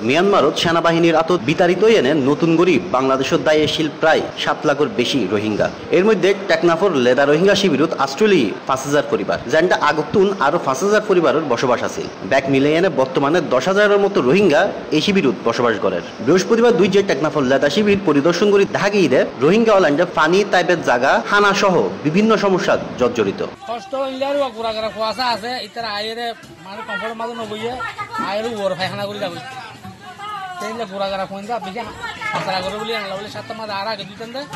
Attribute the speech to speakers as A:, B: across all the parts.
A: মিয়ানমারত সেনাবাহিনীর আতত বিতাড়িত এনে নতুন গরি বাংলাদেশের দায়ীশীল প্রায় 7 লাখের বেশি রোহিঙ্গা। এর মধ্যে টেকনাফর লেদা রোহিঙ্গা শিবিরত আসলে 5,000 পরিবার, যেটা আগতুন আরো 5,000 পরিবারের বসবাস আছে। ব্যাক মিলে এনে বর্তমানে 10,000-এর মতো রোহিঙ্গা এই শিবিরত বসবাস করে। বৃহস্পতিবার 2 যে টেকনাফর লেদা শিবির পরিদর্শন করে দেখা গিয়ে রোহিঙ্গা অলান্ডে পানি টাইপের জায়গা হানা সহ বিভিন্ন সমস্যা জর্জরিত।
B: কষ্ট ইলারও গুড়াগাড়া খোয়াসা আছে ইতারা আইরে মানে কমফর্ট মাঝে নবইয়ে আইরে ওর ফায়খানা করে যাবে তেইলে গুড়াগাড়া খোঁজা বিজা পাতলা করে বলি আনলা বলে 7টা মাঝে আর আগে দিতেন দে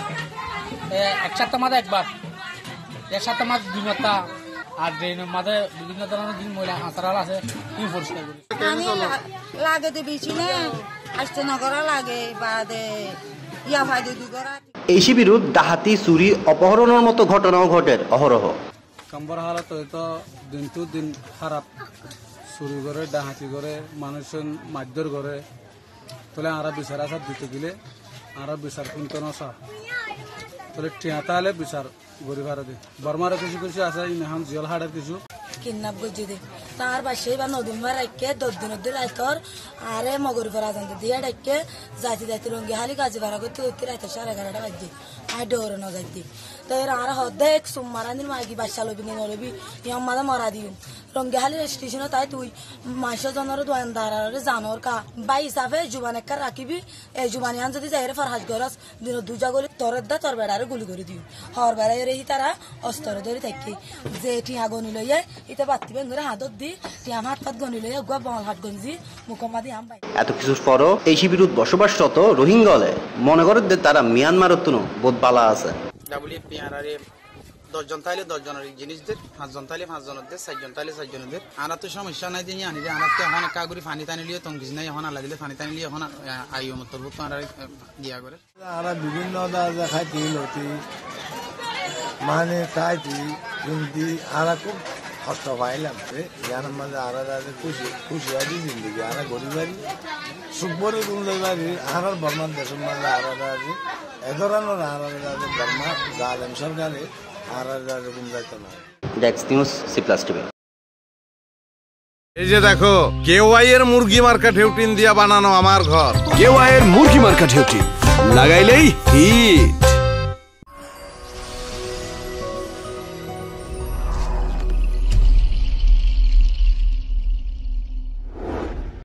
B: এক 7টা মাঝে একবার এক 7টা মাঝে 2 মাত্রা আর ড্রেনের মাঝে বিভিন্ন ধরনের দিন ময়লা আতরাল আছে কি পরিষ্কার করি
C: পানি লাগে দে বেশি না আসতে নগরা লাগে বাদে ইয়া ফায়দা দি করা।
A: এই শিবিরত ডাহাতি চুরি অপহরণের মতো ঘটনাও ঘটে অহরহ।
D: কাম্বর হালত হয়তো দিন টু দিন খারাপ, চুরি করে ডাহাতি করে মানুষজন মারধর করে তাহলে আরা বিচার আসার দিতে গেলে আরা বিচার কিনতে নসা তাহলে টিয়াতা হলে বিচার গরিব হারা দি বর্মারও কিছু কিছু আছে ইনহান জিয়াল হাড়ের কিছু
C: কিডন্যাপ করছি দে তার বাসে বা নদীন ভাই রাখকে 10 দিন অব্দি রাইতর আরে মগরি ফেরা জানতে দিয়ে ডাইকে যাইতে যাইতে রঙ্গি হালি কাজে ভাড়া করতে ওইতে রাইতে 11:30 বাজে আর ডোরে ন যাইতে তো এর আর হদে এক সুমারানির মাগি বাসা লবি নি নরবি ইয়াম মাদা মরা দিন রঙ্গি হালি স্টেশনে তাই তুই মাসে জনর দোয়ানদারে জানোর কা বাই হিসাবে জুবান একটা রাখিবি এই জুবানি আন যদি যাইরে ফরহাজ গরস দিন দুজা গলি তোর দা তোর বেড়ারে গুলি করে দিও হর বেড়ায় রে তারা অস্ত্র ধরে থাকি যে টিয়া গনি লইয়ে ইতে বাতি বেঙ্গরে হাতত দি টিয়া হাত পাত গনি লইয়ে গুয়া বল হাত গঞ্জি মুকমাদি আম বাই।
A: এত কিছুর পরও এই শিবিরত বসবাসরত রোহিঙ্গা হলে মনে করে তারা মিয়ানমারত বোধ বালা আছে।
E: ডাবলি পিয়ারারে 10 জন তাইলে 10 জনের জিনিসদের 5 জন তাইলে 5 জনের 4 জন তাইলে 4 জনের আনা তো সমস্যা নাই দিয়ে আনি যে আনাতে এখন কাগুরি পানি টানি লিয়ে তং কিছু নাই এখন আলা দিলে পানি টানি লিয়ে এখন আইও মত তো আর দিয়া করে
F: আরা বিভিন্ন দাদা খাইতে লতি মানে তাইতি কিন্তু আরা খুব কষ্ট পাইলাম ইয়ার মাঝে আরা দাদা খুশি খুশি আছি জিন্দগি আরা গরিবারি সুপরে তুলতে পারি আরার বর্মান দেশের মাঝে আরা দাদি এ ধরনের আরা দাদি বর্মা জালেম সরকারে আরা দাদি গুমরাইতে না।
A: ডেক্স নিউজ C+ TV।
G: এই যে দেখো কেওয়াই এর মুরগি মার্কা ঢেউটিন দিয়া বানানো আমার ঘর।
H: কেওয়াই এর মুরগি মার্কা ঢেউটিন লাগাইলেই হিট।